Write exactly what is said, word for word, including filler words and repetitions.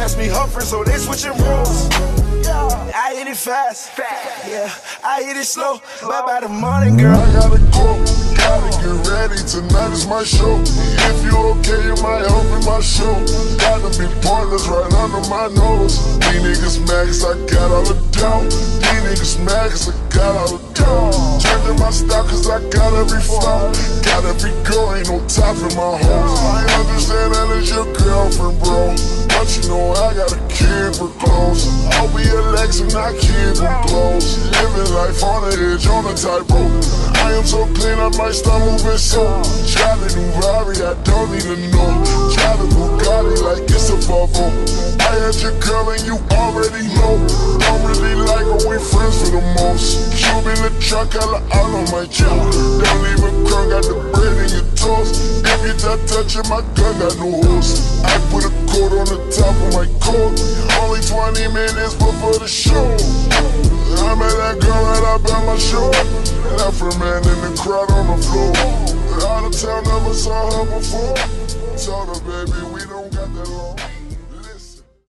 pass me her friend, so they switching roles. I hit it fast, yeah, I hit it slow, but by the morning, girl, I gotta go, gotta get ready, tonight is my show. If you okay, you might help in my show. Gotta be pointless right under my nose. These niggas mad cause I got all the dough. These niggas mad cause I got all the dough. Changing my style cause I got every flow. Got every girl, ain't no top in my home. I understand that it's your girlfriend, bro, but you know I gotta keep her close. I'll be a Lex and I keep her close. Living life on the edge, on the tightrope. I am so clean, I might start moving slow. Driving new Rari, I don't even know. Driving Bugatti like it's a bubble. I had your girl and you already know. Don't really like her, we friends for the most. Cube in the truck, I la all on my jaw. Don't even cry, got the bread in your toast. If you not touching my gun, got no hose. I put a coat on the top of my coat. Only twenty minutes before the show. I met that girl right up at my show. Left her man in the crowd on the floor. Out of town, never saw her before. Told her, baby, we don't got that long.